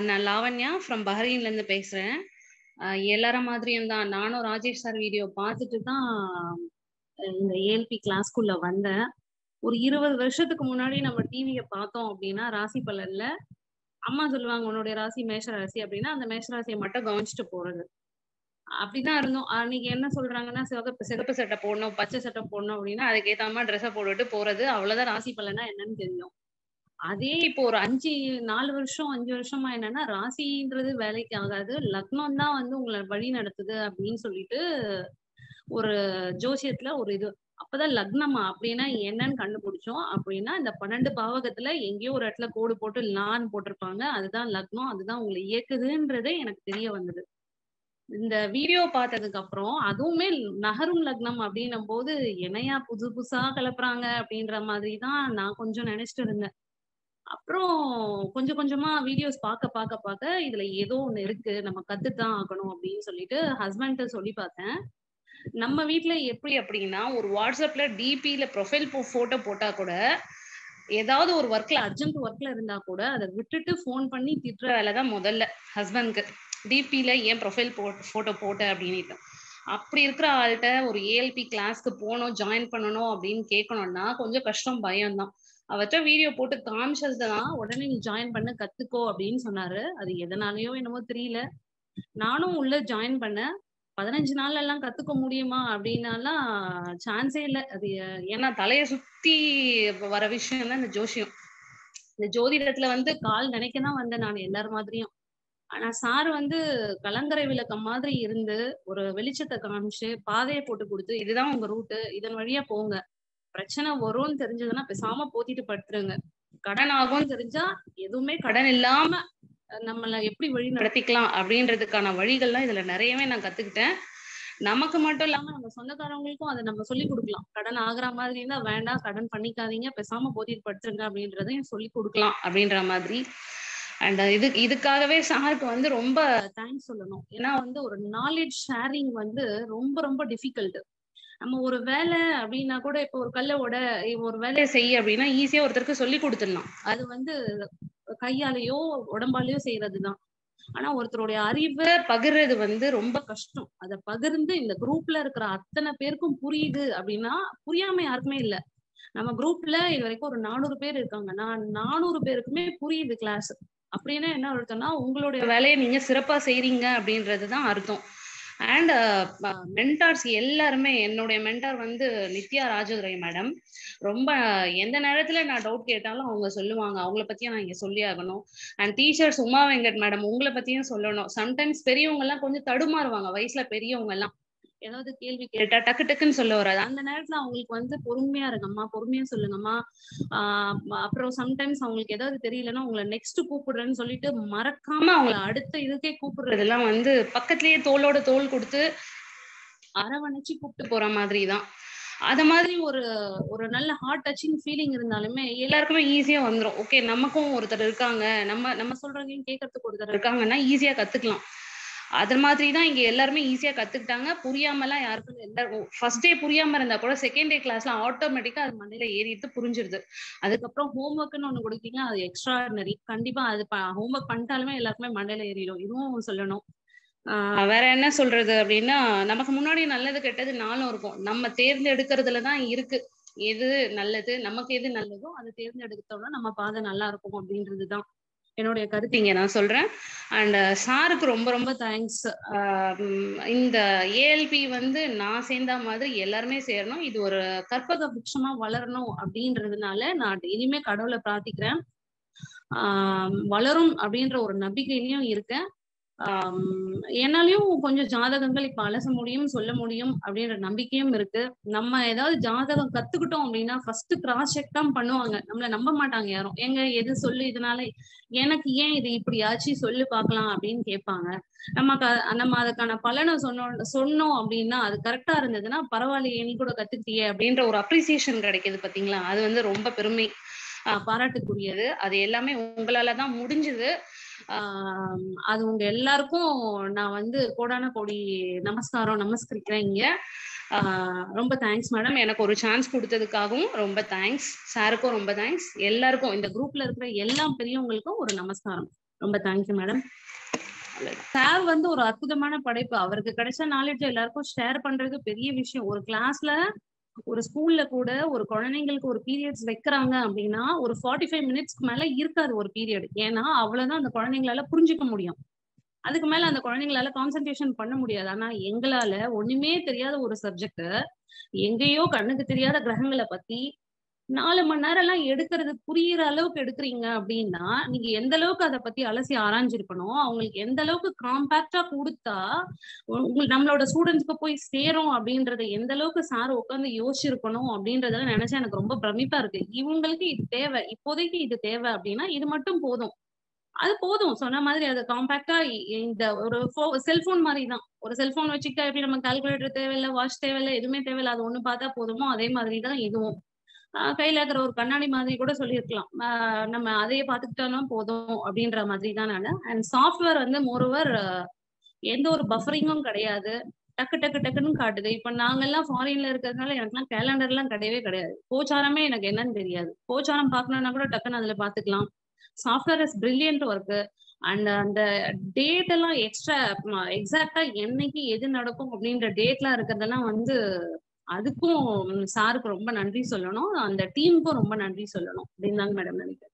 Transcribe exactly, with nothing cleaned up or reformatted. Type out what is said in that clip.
நான் லாவண்யா ஃப்ரம் பஹ்ரைன்ல இருந்து பேசுறேன். அ எல்லாரும் மாதிரியும் தான் நானும் ராஜேஷ் சார் வீடியோ பார்த்துட்டு தான் அ இந்த ஏஎல்பி கிளாஸ்க்குள்ள வந்தேன். ஒரு இருபது வருஷத்துக்கு முன்னாடி நம்ம டிவிய பார்த்தோம் அப்டின்னா, ராசி பலன்ல அம்மா சொல்லுவாங்க, "உன்னுடைய ராசி மேஷ ராசி" அப்டின்னா, அந்த மேஷ ராசிய மட்டும் கவனிச்சுட்டு போறது. அப்டிதான் இருந்தோம். அன்னைக்கு என்ன சொல்றாங்கன்னா, சிவகப்பு சிகப்பு சட்டை போடணும், பச்சை சட்டை போடணும் அப்டின்னா, அதுக்கேத்த மாரி ட்ரெஸ்ஸ போட்டுட்டு போறது. அவ்வளோதான் ராசி பலன்னா என்னன்னு தெரியும். அதே இப்போ ஒரு அஞ்சு நாலு வருஷம், அஞ்சு வருஷமா என்னன்னா, ராசின்றது வேலைக்கு ஆகாது. லக்னம் தான் வந்து உங்கள வழி நடத்துது அப்படின்னு சொல்லிட்டு, ஒரு ஜோசியத்துல ஒரு இது. அப்பதான் லக்னமா அப்படின்னா என்னன்னு கண்டுபிடிச்சோம். அப்படின்னா, இந்த பன்னிரண்டு பாவகத்துல எங்கேயோ ஒரு இடத்துல கோடு போட்டு லான்னு போட்டிருப்பாங்க. அதுதான் லக்னம். அதுதான் உங்கள இயக்குதுன்றதே எனக்கு தெரிய வந்தது. இந்த வீடியோ பார்த்ததுக்கு அப்புறம், அதுவுமே நகரும் லக்னம் அப்படின்னும்போது, என்னய்யா புதுசு புதுசா கிளப்புறாங்க அப்படின்ற மாதிரி தான் நான் கொஞ்சம் நினைச்சுட்டு இருந்தேன். அப்புறம் கொஞ்சம் கொஞ்சமா வீடியோஸ் பாக்க, பாக்க, பாக்க இதுல ஏதோ ஒண்ணு இருக்கு. நம்ம கத்துத்தான் ஆகணும் அப்படின்னு சொல்லிட்டு ஹஸ்பண்ட்ட சொல்லி பார்த்தேன். நம்ம வீட்ல எப்படி அப்படின்னா, ஒரு WhatsAppல டிபில ப்ரொஃபைல் போ ஃபோட்டோ போட்டா கூட, ஏதாவது ஒரு ஒர்க்ல அர்ஜென்ட் ஒர்க்ல இருந்தா கூட, அத விட்டுட்டு ஃபோன் பண்ணி திட்டுற வேல தான் முதல்ல ஹஸ்பண்ட்க்கு. டிபில ஏன் ப்ரொஃபைல் போ ஃபோட்டோ போட்ட அப்படின்னிட்டு. அப்படி இருக்கிற ஆள்ட்ட ஒரு ஏஎல்பி கிளாஸ்க்கு போணும், ஜாயின் பண்ணணும் அப்படின்னு கேட்கணும்னா, கொஞ்சம் கஷ்டம், பயம் தான். அவர்ட்ட வீடியோ போட்டு காமிச்சது தான், "உடனே நீ ஜாயின் பண்ணு, கத்துக்கோ" அப்படின்னு சொன்னாரு. அது எதனாலயோ என்னமோ தெரியல. நானும் உள்ள ஜாயின் பண்ணேன். பதினஞ்சு நாள்லலாம் கத்துக்க முடியுமா? அப்படின்னாலாம் சான்ஸே இல்ல. அது எ ஏன்னா தலைய சுத்தி வர விஷயம் தான் இந்த ஜோசியம். இந்த ஜோதிடத்துல வந்து கால் நனைக்க தான் வந்தேன் நானு எல்லார் மாதிரியும். ஆனா சார் வந்து கலங்கரை விளக்கம் மாதிரி இருந்து, ஒரு வெளிச்சத்த காமிச்சு, பாதைய போட்டு குடுத்து, "இதுதான் உங்க ரூட்டு. இதன் வழியா போங்க. பிரச்சனை வரும்னு தெரிஞ்சதுன்னா பேசாம போத்திட்டு படுத்துருங்க. கடன் ஆகும்னு தெரிஞ்சா, எதுவுமே கடன் இல்லாம அ நம்மள எப்படி வழி நடத்திக்கலாம் அப்படின்றதுக்கான வழிகள்லாம் இதுல நெறையவே நான் கத்துக்கிட்டேன். நமக்கு மட்டும் இல்லாம நம்ம சொந்தக்காரவங்களுக்கும் அத நம்ம சொல்லிக் குடுக்கலாம். கடன் ஆகுற மாதிரி இருந்தா வேண்டாம், கடன் பண்ணிக்காதீங்க. பேசாம போத்திட்டு படுத்துருங்க அப்படின்றதையும் சொல்லிக் குடுக்கலாம் அப்படின்ற மாதிரி. அண்ட் இது இதுக்காகவே சாருக்கு வந்து ரொம்ப தேங்க்ஸ் சொல்லணும். ஏன்னா வந்து ஒரு நாலேட்ஜ் ஷேரிங் வந்து ரொம்ப ரொம்ப டிஃபிகல்ட். நம்ம ஒரு வேலை அப்படின்னா கூட இப்போ ஒரு கல்ல உட ஒரு வேலைய செய் அப்படின்னா ஈஸியா ஒருத்தருக்கு சொல்லிக் குடுத்துடலாம். அது வந்து கையாலயோ, உடம்பாலயோ செய்றதுதான். ஆனா ஒருத்தருடைய அறிவ பகிர்றது வந்து ரொம்ப கஷ்டம். அத பகிர்ந்து இந்த குரூப்ல இருக்கிற அத்தன பேருக்கும் புரியுது அப்படின்னா, புரியாம யாருக்குமே இல்ல. நம்ம குரூப்ல இதுவரைக்கும் ஒரு நானூறு பேர் இருக்காங்கன்னா, நானூறு பேருக்குமே புரியுது கிளாஸ். அப்படின்னா என்ன அர்த்தம்னா, உங்களுடைய வேலைய நீங்க சிறப்பா செய்றீங்க அப்படின்றது தான் அர்த்தம். அண்ட் அ மென்டார்ஸ் எல்லாருமே என்னுடைய மென்டார் வந்து நித்யா ராஜதுரை மேடம். ரொம்ப எந்த நேரத்துல நான் டவுட் கேட்டாலும் அவங்க சொல்லுவாங்க. அவங்கள பத்தியும் நான் இங்க சொல்லியே ஆகணும். And teachers Uma Venkat madam உங்கள பத்தியும் சொல்லணும். சம்டைம்ஸ் பெரியவங்கலாம் கொஞ்சம் தடுமாறுவாங்க. வயசுல பெரியவங்கலாம். ஏதாவது கேள்வி கேட்டா டக்கு டக்குன்னு சொல்ல வராது. அந்த நேரத்துல அவங்களுக்கு வந்து பொறுமையா இருங்கம்மா, பொறுமையா சொல்லுங்கம்மா. ஆ அப்புறம் சம்டைம்ஸ் அவங்களுக்கு ஏதாவது தெரியலன்னா, உங்கள நெக்ஸ்ட் கூப்பிடுறேன்னு சொல்லிட்டு மறக்காம அவங்கள அடுத்த இதுக்கே கூப்பிடுறதெல்லாம் வந்து பக்கத்திலேயே தோளோட தோள் குடுத்து அரவணைச்சு கூப்பிட்டு போற மாதிரி தான். அத மாதிரி ஒரு ஒரு நல்ல ஹார்ட் டச்சிங் ஃபீலிங் இருந்தாலுமே எல்லாருக்குமே ஈஸியா வந்துரும். ஓகே நமக்கும் ஒருத்தர் இருக்காங்க. நம்ம நம்ம சொல்றதையும் கேட்கறதுக்கு ஒருத்தர் இருக்காங்கன்னா ஈஸியா கத்துக்கலாம். அது மாதிரி தான் இங்க எல்லாருமே ஈஸியா கத்துக்கிட்டாங்க. புரியாமலாம் யாருக்கும் எல்லாரும் ஃபர்ஸ்ட் டே புரியாம இருந்தா கூட செகண்ட் டே கிளாஸ்ல ஆட்டோமேட்டிக்கா அது மண்டையில ஏறிட்டு புரிஞ்சிருது. அதுக்கப்புறம் ஹோம் ஒர்க்ன்னு ஒண்ணு குடுத்தீங்க. அது எக்ஸ்ட்ரார்டினரி. கண்டிப்பா அது ப ஹோம் ஒர்க் பண்ணிட்டாலுமே எல்லாருக்குமே மண்டையில ஏறிடும். இதுவும் சொல்லணும். ஆ வேற என்ன சொல்றது அப்டின்னா, நமக்கு முன்னாடி நல்லது, கெட்டது நாலும் இருக்கும். நம்ம தேர்ந்தெடுக்கிறதுல தான் இருக்கு. எது நல்லது, நமக்கு எது நல்லதோ அத தேர்ந்தெடுத்தோம்னா நம்ம பாதை நல்லா இருக்கும் அப்டின்றது தான் என்னுடைய கருத்து இங்க நான் சொல்றேன். அண்ட் சாருக்கு ரொம்ப ரொம்ப தேங்க்ஸ். ஆ ம் இந்த ஏஎல்பி வந்து நான் சேர்ந்தா மாதிரி எல்லாருமே சேரணும். இது ஒரு கற்பக விருட்சமா வளரணும் அப்டின்றதுனால நான் டெய்லியுமே கடவுள பிரார்த்திக்கிறேன். ஆ வளரும் அப்டின்ற ஒரு நம்பிக்கையிலயும் இருக்கேன். ஆம், என்னாலயும் கொஞ்சம் ஜாதகங்கள் இப்ப அலச முடியும், சொல்ல முடியும் அப்படின்ற நம்பிக்கையும் இருக்கு. நம்ம ஏதாவது ஜாதகம் கத்துக்கிட்டோம் அப்படின்னா, ஃபர்ஸ்ட் கிராஸ் செக் தான் பண்ணுவாங்க. நம்மள நம்ப மாட்டாங்க யாரும். "ஏங்க எது சொல்லு இதனால எனக்கு ஏன் இது இப்படி ஆச்சு சொல்லு பார்க்கலாம்" அப்படின்னு கேட்பாங்க. நமக்கு அ நம்ம அதுக்கான பலன சொன்னோம் சொன்னோம் அப்படின்னா, அது கரெக்ட்டா இருந்ததுன்னா, "பரவாயில்லையே நீ கூட கத்துக்கிட்டியே" அப்படின்ற ஒரு அப்ரிசியேஷன் கிடைக்குது பார்த்தீங்களா? அது வந்து ரொம்ப பெருமை. அ பாராட்டுக்குரியது. அது எல்லாமே உங்களால தான் முடிஞ்சது. ஆ அது உங்க எல்லாருக்கும் நான் வந்து கோடான கோடி நமஸ்காரம் நமஸ்கரிக்கிறேன் இங்க. ஆ ரொம்ப தேங்க்ஸ் மேடம். எனக்கு ஒரு சான்ஸ் குடுத்ததுக்காகவும் ரொம்ப தேங்க்ஸ். சாருக்கும் ரொம்ப தேங்க்ஸ். எல்லாருக்கும் இந்த குரூப்ல இருக்கிற எல்லா பெரியவங்களுக்கும் ஒரு நமஸ்காரம். ரொம்ப தேங்க்யூ மேடம். சார் வந்து ஒரு அற்புதமான படைப்பு. அவருக்கு கிடைச்ச நாலேட்ஜ் எல்லாருக்கும் ஷேர் பண்றது பெரிய விஷயம். ஒரு கிளாஸ்ல ஒரு ஸ்கூல்ல கூட ஒரு குழந்தைங்களுக்கு ஒரு பீரியட்ஸ் வைக்கிறாங்க அப்படின்னா ஒரு ஃபார்ட்டி ஃபைவ் மினிட்ஸ்க்கு மேல இருக்காது ஒரு பீரியட். ஏன்னா அவ்வளவுதான் அந்த குழந்தைங்களால புரிஞ்சுக்க முடியும். அதுக்கு மேல அந்த குழந்தைங்களால கான்சென்ட்ரேஷன் பண்ண முடியாது. ஆனா எங்களால ஒண்ணுமே தெரியாத ஒரு சப்ஜெக்ட் எங்கேயோ கண்ணுக்கு தெரியாத கிரகங்களை பத்தி நாலு மணி நேரம் எல்லாம் எடுக்கிறது புரியுற அளவுக்கு எடுக்கிறீங்க அப்படின்னா நீங்க எந்த அளவுக்கு அதை பத்தி அலசி ஆராய்ஞ்சிருக்கணும், அவங்களுக்கு எந்த அளவுக்கு காம்பாக்டா கொடுத்தா உங்களுக்கு நம்மளோட ஸ்டூடெண்ட்ஸ்க்கு போய் சேரும் அப்படின்றத எந்த அளவுக்கு சார் உட்காந்து யோசிச்சிருக்கணும் அப்படின்றத நினைச்சா எனக்கு ரொம்ப பிரமிப்பா இருக்கு. இவங்களுக்கு இது தேவை, இப்போதைக்கு இது தேவை அப்படின்னா இது மட்டும் போதும். அது போதும். சொன்ன மாதிரி அது காம்பாக்ட்டா இந்த ஒரு செல்போன் மாதிரி தான். ஒரு செல்போன் வச்சுக்கிட்டா எப்படி நம்ம கால்குலேட்டர் தேவையில்ல, வாட்ச் தேவையில்ல, எதுவுமே தேவையில்ல. அது ஒண்ணு பார்த்தா போதுமோ அதே மாதிரி தான் இதுவும். அ கையில இருக்கிற ஒரு கண்ணாடி மாதிரி கூட சொல்லியிருக்கலாம். அ நம்ம அதையே பார்த்துக்கிட்டோம்னா போதும் அப்படின்ற மாதிரி தான் நானு. அண்ட் சாஃப்ட்வேர் வந்து மோரோவர் எந்த ஒரு பஃபரிங்கும் கிடையாது. டக்கு டக்கு டக்குன்னு காட்டுது. இப்ப நாங்கெல்லாம் ஃபாரின்ல இருக்கிறதுனால எனக்கெல்லாம் கேலண்டர்லாம் கிடையவே கிடையாது. கோச்சாரமே எனக்கு என்னன்னு தெரியாது. கோச்சாரம் பார்க்கணும்னா கூட டக்குன்னு அதுல பார்த்துக்கலாம். Software is brilliant work. And அந்த டேட் எல்லாம் எக்ஸ்ட்ரா எக்ஸாக்டா என்னைக்கு எது நடக்கும் அப்படின்ற டேட்லாம் இருக்கிறதெல்லாம் வந்து அதுக்கும் சாருக்கு ரொம்ப நன்றி சொல்லணும். அந்த டீமுக்கும் ரொம்ப நன்றி சொல்லணும் அப்படின்னு தாங்க மேடம் நினைக்கிறேன்.